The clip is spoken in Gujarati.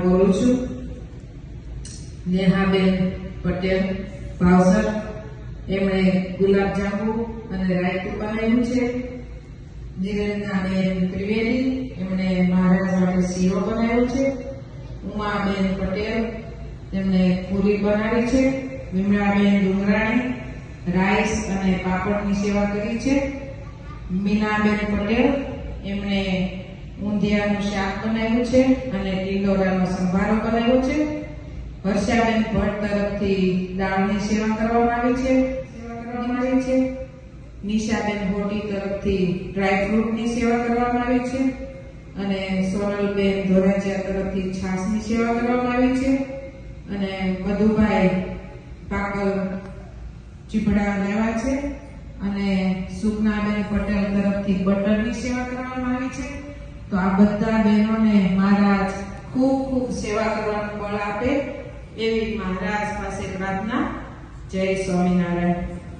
બોલું છું. નેહાબેન પટેલ ભાવસર. એમણે ગુલાબજાંબુ અને રાયતું બનાવ્યું છે. નિરંજનાબેન ત્રિવેદી, એમણે મહારાજ માટે શીરો બનાવ્યો છે. ઉમાબેન પટેલ, એમણે પૂરી બનાવી છે. વિમળાબેન ડુંગરાણી રાઈસ અને પાપડની સેવા કરી છે. મીનાબેન પટેલ, એમણે ઊંધિયાનું શાક બનાવ્યું છે અને ટીંડોરાનો સંભારો બનાવ્યો છે. વર્ષાબેન ભટ્ટ તરફથી દાળની સેવા કરવામાં આવી છે. નિશાબેન હોટી તરફથી ડ્રાયફ્રૂટની સેવા કરવામાં આવી છે અને સોનલબેન ધોરાજીયા તરફથી છાશની સેવા કરવામાં આવી છે અને મધુભાઈ પાકલ ચીભડા લેવા છે અને સુકનાબેન પટેલ તરફથી બટરની સેવા કરવામાં આવી છે. તો આ બધા બહેનોને મહારાજ ખૂબ ખૂબ સેવા કરવાનું બળ આપે એવી મહારાજ પાસે પ્રાર્થના. જય સ્વામિનારાયણ.